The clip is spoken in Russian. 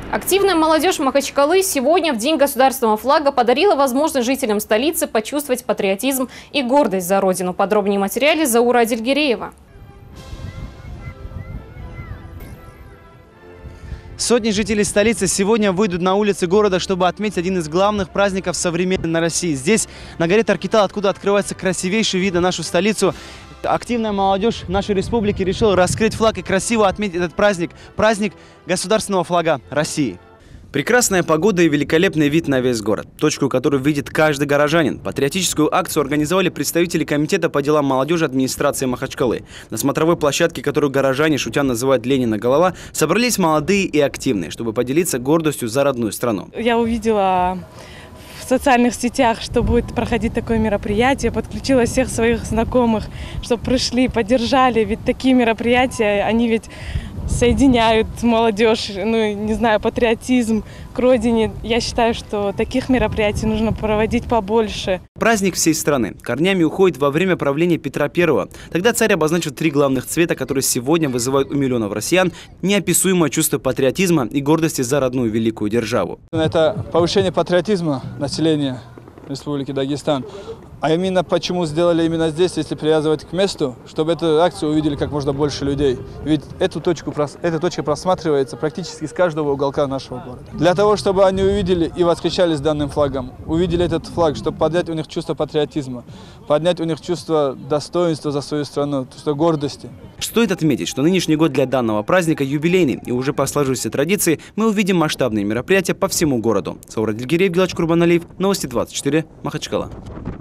Активная молодежь Махачкалы сегодня в День государственного флага подарила возможность жителям столицы почувствовать патриотизм и гордость за родину. Подробнее в материале Заура Адильгереева. Сотни жителей столицы сегодня выйдут на улицы города, чтобы отметить один из главных праздников современной России. Здесь, на горе Таркитал, откуда открывается красивейший вид на нашу столицу, активная молодежь нашей республики решила раскрыть флаг и красиво отметить этот праздник. Праздник государственного флага России. Прекрасная погода и великолепный вид на весь город. Точку, которую видит каждый горожанин. Патриотическую акцию организовали представители Комитета по делам молодежи администрации Махачкалы. На смотровой площадке, которую горожане шутя называют «Ленина голова», собрались молодые и активные, чтобы поделиться гордостью за родную страну. Я увидела в социальных сетях, что будет проходить такое мероприятие, подключила всех своих знакомых, чтобы пришли, поддержали. Ведь такие мероприятия, они ведь соединяют молодежь, не знаю, патриотизм к родине. Я считаю, что таких мероприятий нужно проводить побольше. Праздник всей страны корнями уходит во время правления Петра I. Тогда царь обозначил 3 главных цвета, которые сегодня вызывают у миллионов россиян неописуемое чувство патриотизма и гордости за родную великую державу. Это повышение патриотизма населения Республики Дагестан. А именно почему сделали именно здесь, если привязывать к месту, чтобы эту акцию увидели как можно больше людей. Ведь эта точка просматривается практически с каждого уголка нашего города. Для того, чтобы они увидели и восхищались данным флагом, увидели этот флаг, чтобы поднять у них чувство патриотизма, поднять у них чувство достоинства за свою страну, чувство гордости. Стоит отметить, что нынешний год для данного праздника юбилейный, и уже по сложившейся традиции мы увидим масштабные мероприятия по всему городу. Заура Адильгереев, Гилач Курбаналиев, Новости 24, Махачкала.